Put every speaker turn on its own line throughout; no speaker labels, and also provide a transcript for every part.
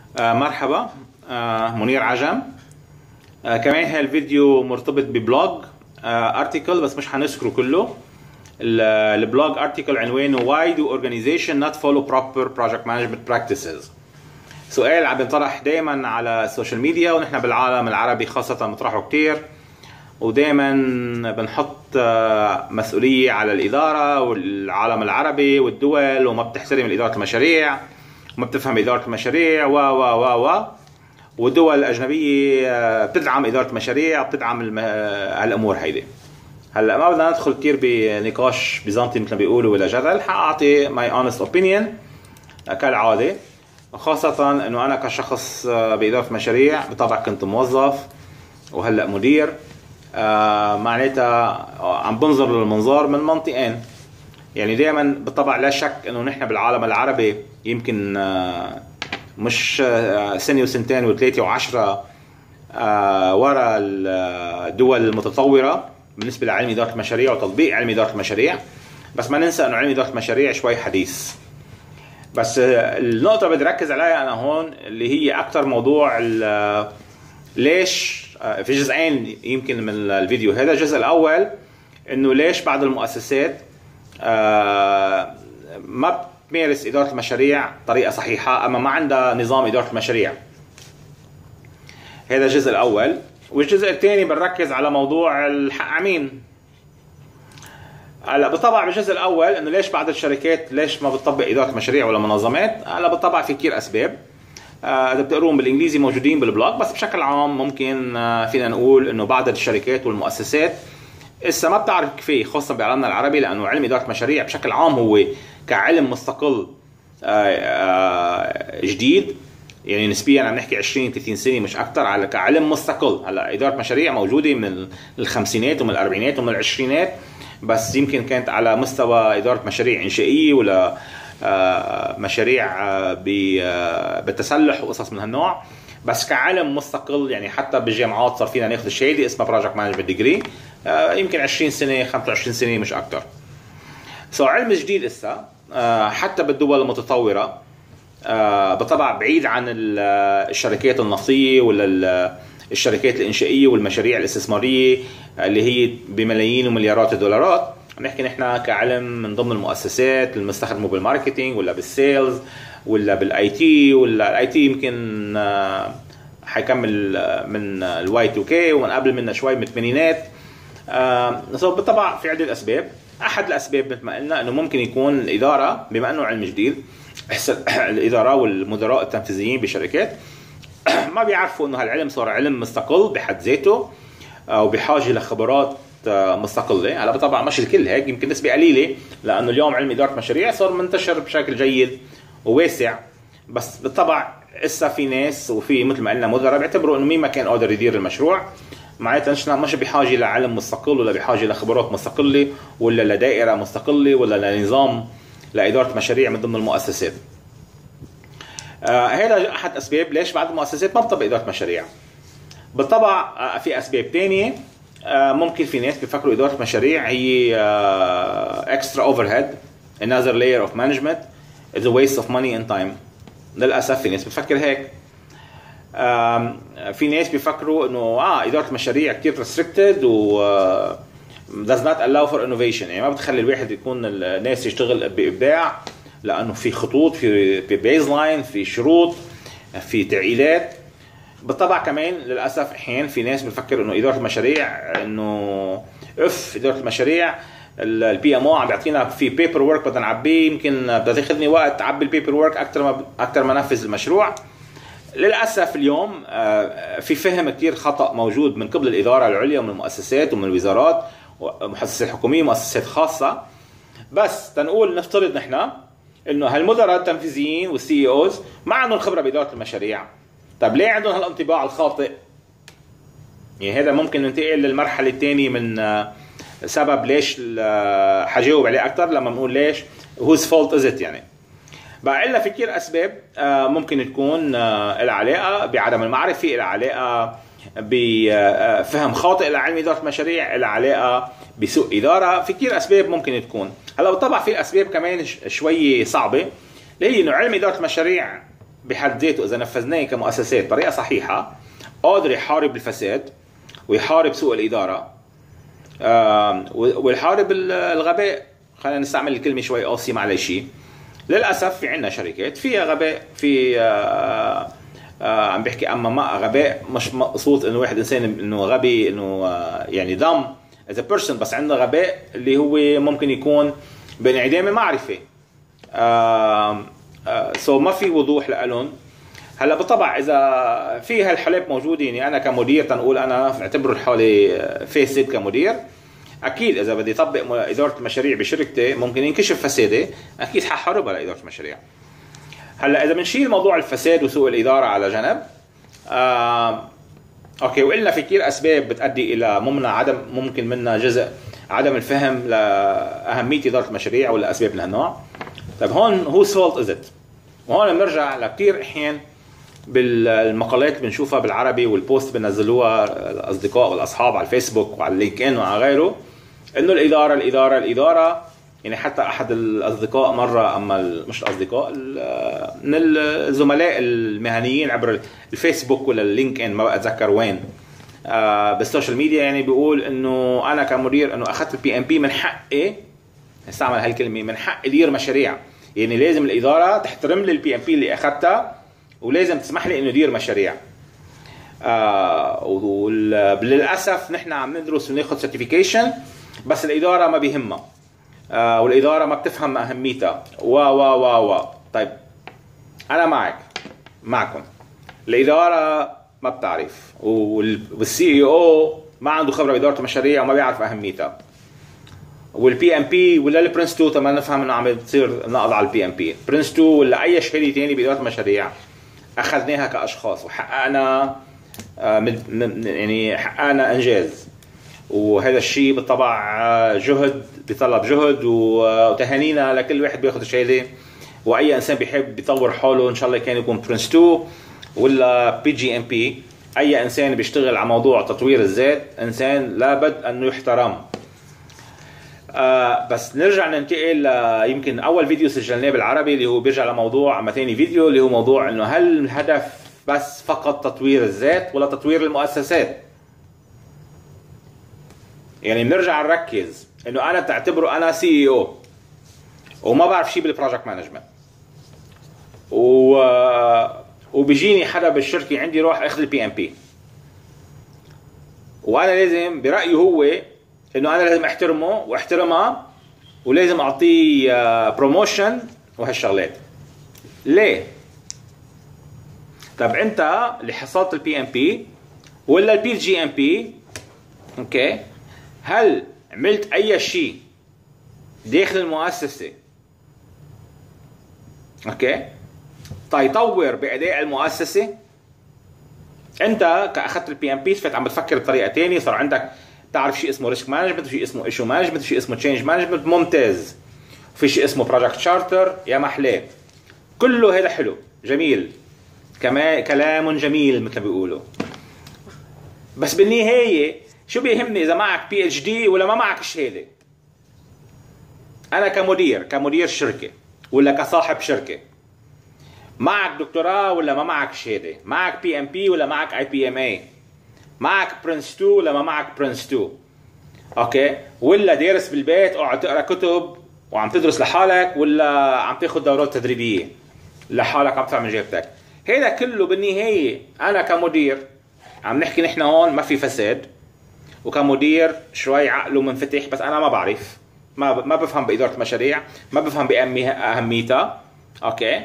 مرحبا. منير عجم. كمان هالفيديو مرتبط ببلوج ارتيكل بس مش هنذكره كله. البلوج ارتيكل عنوانه Why do organization not follow proper project management practices؟ سؤال عم بينطرح دائما على السوشيال ميديا، ونحن بالعالم العربي خاصة بنطرحه كتير، ودائما بنحط مسؤولية على الإدارة والعالم العربي والدول، وما بتحترم إدارة المشاريع وما بتفهم إدارة المشاريع والدول الأجنبية بتدعم إدارة المشاريع وبتدعم هالأمور هيدي. هلا ما بدنا ندخل كتير بنقاش بيزنطي مثل ما بيقولوا ولا جدل، حأعطي my honest opinion كالعادة، خاصة انه انا كشخص بإدارة مشاريع بطبع كنت موظف وهلا مدير. معناتها عم بنظر للمنظار من منطقين. يعني دائما بالطبع لا شك انه نحن بالعالم العربي يمكن مش سنة وسنتين وثلاثة وعشرة وراء الدول المتطورة بالنسبة لعلم إدارة المشاريع وتطبيق علم إدارة المشاريع، بس ما ننسى انه علم إدارة المشاريع شوي حديث. بس النقطة اللي بدي ركز عليها أنا هون اللي هي أكتر موضوع ليش في جزئين يمكن من الفيديو هذا. الجزء الأول إنه ليش بعض المؤسسات ما بتمارس إدارة المشاريع بطريقة صحيحة، أما ما عندها نظام إدارة المشاريع. هذا الجزء الأول. والجزء الثاني بنركز على موضوع الحق عمين. هلا بالطبع بالجزء الاول انه ليش بعض الشركات ليش ما بتطبق اداره مشاريع ولا منظمات، هلا بالطبع في كثير اسباب اذا بتقروهم بالانجليزي موجودين بالبلوج، بس بشكل عام ممكن فينا نقول انه بعض الشركات والمؤسسات لسه ما بتعرف كفايه، خاصه بعالمنا العربي، لانه علم اداره المشاريع بشكل عام هو كعلم مستقل جديد، يعني نسبيا عم نحكي 20 30 سنه مش اكثر على كعلم مستقل. هلا اداره مشاريع موجوده من الخمسينات ومن الاربعينات ومن العشرينات، بس يمكن كانت على مستوى إدارة مشاريع إنشائية ولا مشاريع بالتسلح وقصص من هالنوع. بس كعلم مستقل يعني حتى بالجامعات صار فينا ناخذ الشهادة اسمها بروجكت مانجمنت ديجري، يمكن 20 سنة 25 سنة مش أكثر. علم جديد إسا حتى بالدول المتطورة بطبع بعيد عن الشركات النفطية ولا الشركات الإنشائية والمشاريع الاستثمارية اللي هي بملايين ومليارات الدولارات. نحكي نحن كعلم من ضمن المؤسسات اللي بنستخدمه بالماركتينج ولا بالسيلز ولا بالاي تي، ولا الاي تي يمكن حيكمل من الواي 2 كي ومن قبل منا شوي من الثمانينات. بالطبع في عدة اسباب. احد الاسباب مثل ما قلنا انه ممكن يكون الاداره، بما انه علم جديد، الاداره والمدراء التنفيذيين بشركات ما بيعرفوا انه هالعلم صار علم مستقل بحد ذاته وبحاجه لخبرات مستقله. هلا طبعا مش الكل هيك، يمكن نسبه قليله، لانه اليوم علم اداره مشاريع صار منتشر بشكل جيد وواسع. بس بالطبع اسا في ناس وفي مثل ما قلنا مدراء بيعتبروا انه مين ما كان قادر يدير المشروع، معناتها مش بحاجه لعلم مستقل ولا بحاجه لخبرات مستقله ولا لدائره مستقله ولا لنظام لاداره مشاريع من ضمن المؤسسات. هذا احد اسباب ليش بعض المؤسسات ما بتطبق اداره مشاريع. بالطبع في اسباب ثانيه. ممكن في ناس بيفكروا اداره مشاريع هي extra overhead, another layer of management, is a waste of money and time. للاسف في ناس بتفكر هيك. في ناس بيفكروا انه اداره المشاريع كثير restricted و does not allow for innovation، يعني ما بتخلي الواحد يكون الناس يشتغل بابداع، لانه في خطوط، في بيز لاين، في شروط، في تعقيدات. بالطبع كمان للاسف احيانا في ناس بتفكر انه اداره المشاريع انه اداره المشاريع البي ام او عم بيعطينا في بيبر ورك بدنا نعبيه، يمكن بدها تاخذني وقت اعبي البيبر ورك اكثر ما انفذ المشروع. للاسف اليوم في فهم كثير خطا موجود من قبل الاداره العليا ومن المؤسسات ومن الوزارات ومؤسسات حكوميه ومؤسسات خاصه. بس تنقول نفترض نحن انه هالمدراء التنفيذيين والسي اوز ما عندهم خبره باداره المشاريع، طب ليه عندهم هالانطباع الخاطئ؟ يعني هذا ممكن ننتقل للمرحله الثانيه من سبب ليش حجاوب عليه اكثر لما بنقول ليش whose fault is it. يعني بقى لنا في كثير اسباب ممكن تكون لها علاقه بعدم المعرفه، لها علاقه بفهم خاطئ لعلم اداره المشاريع، لها علاقه بسوء اداره، في كثير اسباب ممكن تكون. هلا طبعا في اسباب كمان شوي صعبه اللي هي انه علم اداره المشاريع بحد ذاته اذا نفذناه كمؤسسات بطريقه صحيحه قادر يحارب الفساد ويحارب سوء الاداره ويحارب الغباء. خلينا نستعمل الكلمه شوي قاسيه معلش. للاسف في عندنا شركات فيها غباء، في عم بحكي اما ما غباء مش مقصود انه واحد انسان انه غبي انه يعني دم as a person، بس عندنا غباء اللي هو ممكن يكون بانعدام المعرفه. ما في وضوح لهم. هلا بالطبع اذا في هالحالات موجوده، يعني انا كمدير تنقول انا اعتبر حالي فاسد كمدير، اكيد اذا بدي اطبق اداره المشاريع بشركتي ممكن ينكشف فسادي، اكيد ححاربها لاداره المشاريع. هلا اذا بنشيل موضوع الفساد وسوء الاداره على جنب، اوكي، وقلنا في كثير اسباب بتؤدي الى ممكن منها جزء عدم الفهم لاهميه اداره المشاريع ولا اسباب من هالنوع. طيب هون هو سولت ازت، وهون بنرجع لكثير احيان بالمقالات اللي بنشوفها بالعربي والبوست بنزلوها الاصدقاء والاصحاب على الفيسبوك وعلى اللينكدين وعلى غيره، انه الاداره. يعني حتى احد الاصدقاء مره، مش الاصدقاء، من الزملاء المهنيين عبر الفيسبوك ولا اللينكدين، ما بتذكر وين، بالسوشيال ميديا، يعني بيقول انه انا كمدير انه اخذت البي ام بي من حقي، استعمل هالكلمه، من حق ادير مشاريع. يعني لازم الاداره تحترم لي البي ام بي اللي اخذتها، ولازم تسمح لي انه ادير مشاريع. وللاسف نحن عم ندرس وناخذ سيرتيفيكيشن، بس الاداره ما بيهمها، والاداره ما بتفهم اهميتها طيب انا معكم. الاداره ما بتعرف، والسي اي او ما عنده خبره باداره المشاريع وما بيعرف اهميتها. والبي ام بي ولا البرنس 2 تما نفهم انه عم تصير نقض على البي ام بي. برنس 2 ولا اي شهاده ثانيه باداره المشاريع اخذناها كاشخاص وحققنا يعني حققنا انجاز، وهذا الشيء بالطبع جهد، بيطلب جهد، وتهانينا لكل واحد بياخذ شهاده. واي انسان بيحب يطور حاله ان شاء الله كان يكون برنس 2 ولا بي جي ام بي، اي انسان بيشتغل على موضوع تطوير الذات انسان لابد انه يحترم. بس نرجع ننتقل يمكن اول فيديو سجلناه بالعربي اللي هو بيرجع لموضوع، اما ثاني فيديو اللي هو موضوع انه هل الهدف بس فقط تطوير الذات ولا تطوير المؤسسات. يعني بنرجع نركز انه انا تعتبره انا سي اي او وما بعرف شيء بالبروجكت مانجمنت، وبيجيني حدا بالشركه عندي روح اخذ البي ام بي، وانا لازم برايه هو انه انا لازم احترمه واحترمها ولازم اعطيه بروموشن وهالشغلات. ليه؟ طب انت اللي حصلت البي ام بي ولا البي جي ام بي، اوكي، هل عملت اي شيء داخل المؤسسه اوكي تيطور باداء المؤسسه؟ انت كاخذت البي ام بي صرت عم بتفكر بطريقه ثانيه، صار عندك تعرف شيء اسمه ريسك مانجمنت، وشيء اسمه ايشو مانجمنت، وشيء اسمه تشينج مانجمنت، ممتاز. وفي شيء اسمه بروجكت شارتر، يا محلاه. كله هذا حلو جميل، كلام جميل مثل ما بيقولوا، بس بالنهايه شو بيهمني اذا معك بي اتش دي ولا ما معك الشهاده؟ انا كمدير شركه ولا كصاحب شركه، معك دكتوراه ولا ما معك شهاده؟ معك بي ام بي ولا معك اي بي ام اي؟ معك برنس 2 ولا ما معك برنس 2؟ اوكي، ولا دارس بالبيت قاعد تقرا كتب وعم تدرس لحالك، ولا عم تاخذ دورات تدريبيه لحالك عم تدفع من جيبتك؟ هذا كله بالنهايه انا كمدير عم نحكي نحن هون ما في فساد، وكمدير شوي عقله منفتح، بس انا ما بعرف، ما بفهم باداره مشاريع، ما بفهم باهميتها. اوكي،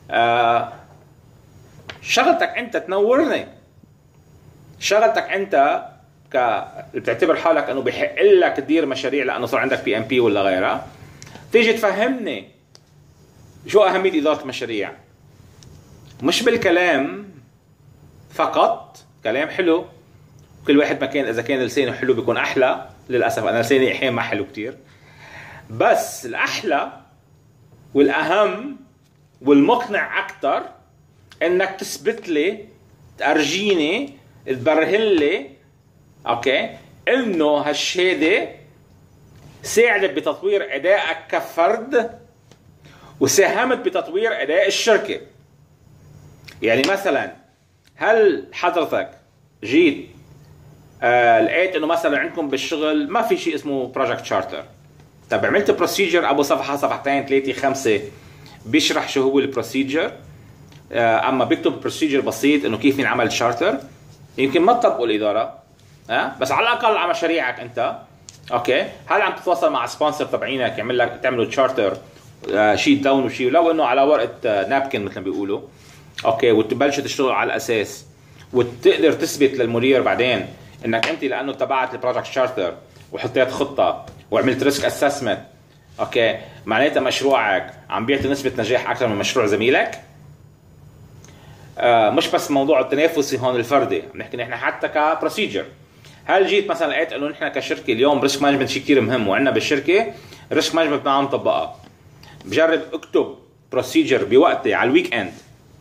شغلتك انت تنورني، شغلتك انت بتعتبر حالك انه بحق لك تدير مشاريع لانه صار عندك بي ام بي ولا غيرها، تيجي تفهمني شو اهميه اداره المشاريع، مش بالكلام فقط. كلام حلو، كل واحد ما كان، اذا كان لسانه حلو بيكون احلى. للاسف انا لساني احيانا ما حلو كتير، بس الاحلى والاهم والمقنع اكثر انك تثبت لي، ترجيني، تبرهن لي اوكي انه هالشهاده ساعدت بتطوير ادائك كفرد وساهمت بتطوير اداء الشركه. يعني مثلا هل حضرتك جيت لقيت انه مثلا عندكم بالشغل ما في شيء اسمه بروجكت شارتر، طب عملت بروسيجر ابو صفحه صفحتين ثلاثه خمسه بيشرح شو هو البروسيجر، اما بيكتب بروسيجر بسيط انه كيف ينعمل شارتر، يمكن ما تطبقوا الاداره، بس على الاقل على مشاريعك انت. اوكي، هل عم تتواصل مع سبونسر تبعينك يعمل لك تعملوا تشارتر شيت داون وشيء، ولو انه على ورقه نابكن مثل ما بيقولوا، اوكي، وتبلشوا تشتغلوا على الاساس، وتقدر تثبت للمدير بعدين انك انت لانه تبعت البروجكت شارتر وحطيت خطه وعملت ريسك اسسمنت، اوكي، معناتها مشروعك عم بيعطي نسبه نجاح اكثر من مشروع زميلك. مش بس موضوع التنافسي هون الفردي، عم نحكي نحن حتى كبروسيجر. هل جيت مثلا لقيت انه نحن كشركه اليوم ريسك مانجمنت شيء كثير مهم وعندنا بالشركه ريسك مانجمنت ما عم نطبقها، بجرب اكتب بروسيجر بوقتي على الويك اند،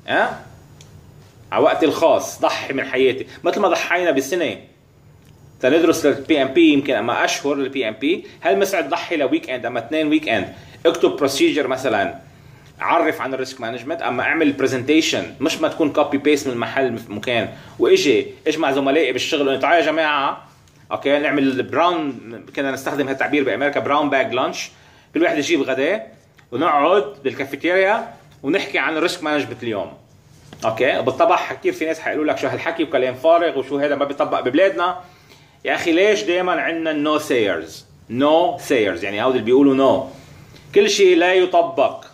على وقتي الخاص، ضحي من حياتي مثل ما ضحينا بالسنه تندرس للبي ام بي، يمكن اما اشهر للبي ام بي، هل مسعد ضحي لويك اند اما 2 ويك اند، اكتب بروسيجر مثلا عرف عن الريسك مانجمنت، اما اعمل برزنتيشن، مش ما تكون كوبي بيست من محل مكان، واجي اجمع زملائي بالشغل انه تعالوا يا جماعه، اوكي، نعمل براون، كنا نستخدم هالتعبير بامريكا براون باج لانش، كل واحد يجيب غداء ونقعد بالكافيتيريا ونحكي عن الريسك مانجمنت اليوم. اوكي، بالطبع كثير في ناس حيقولوا لك شو هالحكي وكلام فارغ وشو هذا ما بيطبق ببلادنا. يا اخي ليش دائما عندنا نو سيرز؟ نو سيرز يعني هودي اللي بيقولوا نو، كل شيء لا يطبق.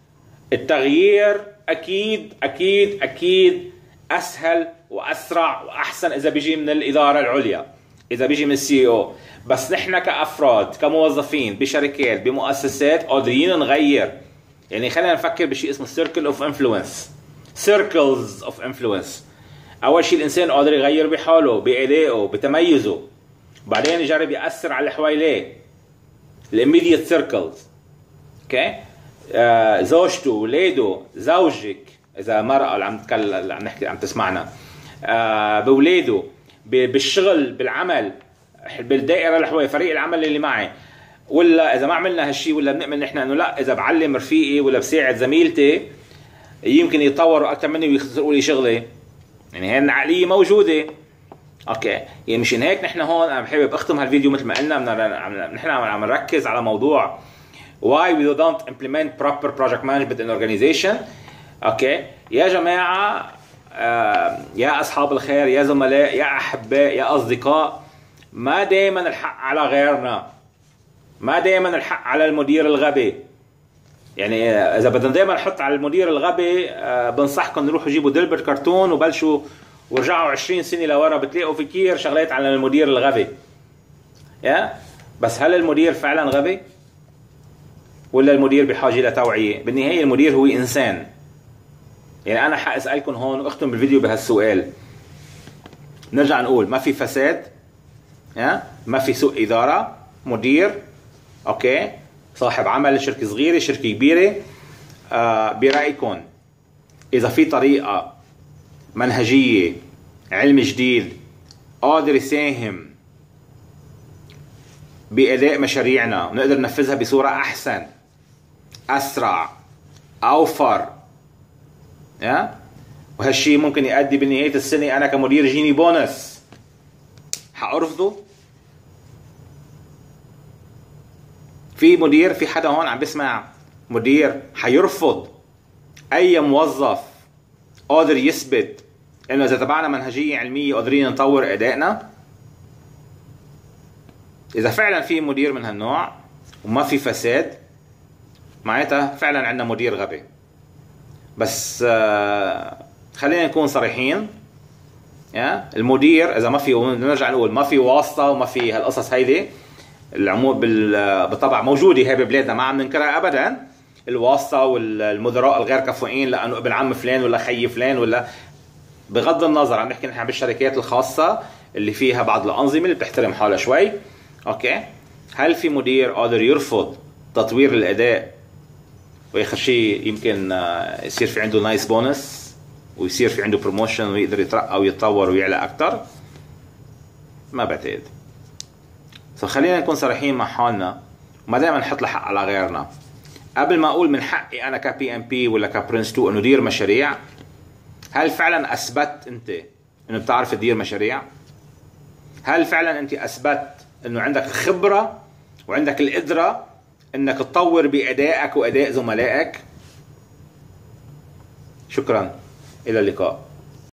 التغيير اكيد اكيد اكيد اسهل واسرع واحسن اذا بيجي من الاداره العليا، اذا بيجي من السي او، بس نحن كافراد كموظفين بشركات بمؤسسات قادرين نغير. يعني خلينا نفكر بشيء اسمه سيركل اوف انفلونس، سيركلز اوف انفلونس. اول شيء الانسان قادر يغير بحاله، بادائه، بتميزه، بعدين يجرب ياثر على اللي حواليه، الاميديت سيركلز. اوكي، زوجته، اولاده، زوجك اذا مرأة اللي عم تتكلم عم نحكي عم تسمعنا، باولاده، بالشغل، بالعمل، بالدائره اللي حوالي، فريق العمل اللي معي. ولا اذا ما عملنا هالشيء ولا بنؤمن نحن انه لا، اذا بعلم رفيقي ولا بساعد زميلتي يمكن يتطوروا اكثر مني ويخسروا لي شغلي. يعني هي العقليه موجوده. اوكي، يعني مشان هيك نحن هون انا بحب اختم هالفيديو مثل ما قلنا، نحن عم نركز على موضوع why we don't implement proper project management in organization. اوكي يا جماعه، يا اصحاب الخير، يا زملاء، يا احباء، يا اصدقاء، ما دائما الحق على غيرنا، ما دائما الحق على المدير الغبي. يعني اذا بدنا دائما نحط على المدير الغبي، بنصحكم نروحوا جيبوا دلبر كرتون وبلشوا ورجعوا 20 سنه لورا، بتلاقوا في كثير شغلات على المدير الغبي. يا بس هل المدير فعلا غبي؟ ولا المدير بحاجه لتوعيه؟ بالنهايه المدير هو انسان. يعني انا حاسالكم هون واختم بالفيديو بهالسؤال. نرجع نقول ما في فساد، ما في سوء اداره، مدير اوكي صاحب عمل، شركه صغيره شركه كبيره، برايكم اذا في طريقه منهجيه، علم جديد قادر يساهم باداء مشاريعنا ونقدر ننفذها بصوره احسن، اسرع، اوفر، وهالشيء ممكن يؤدي بنهايه السنه انا كمدير يجيني بونس، حارفضه؟ في مدير، في حدا هون عم بيسمع مدير حيرفض اي موظف قادر يثبت انه اذا تبعنا منهجيه علميه قادرين نطور ادائنا؟ اذا فعلا في مدير من هالنوع وما في فساد، معناتها فعلا عندنا مدير غبي. بس خلينا نكون صريحين، المدير اذا ما في، نرجع نقول ما في واسطه وما في هالقصص هيدي، العمود بالطبع موجوده هي ببلادنا ما عم ننكرها ابدا، الواسطه والمدراء الغير كفؤين لانه ابن عم فلان ولا خي فلان، ولا بغض النظر عم نحكي نحن بالشركات الخاصه اللي فيها بعض الانظمه اللي بتحترم حالها شوي. اوكي، هل في مدير قادر يرفض تطوير الاداء واخر شيء يمكن يصير في عنده نايس بونس ويصير في عنده بروموشن ويقدر يترقى ويتطور ويعلى اكثر؟ ما بعتقد. خلينا نكون صريحين مع حالنا وما دائما نحط الحق على غيرنا. قبل ما اقول من حقي انا كبي ام بي ولا كبرنس 2 انه دير مشاريع، هل فعلا اثبت انت انه بتعرف تدير مشاريع؟ هل فعلا انت اثبت انه عندك الخبرة وعندك القدرة انك تطور بادائك واداء زملائك؟ شكرا، الى اللقاء.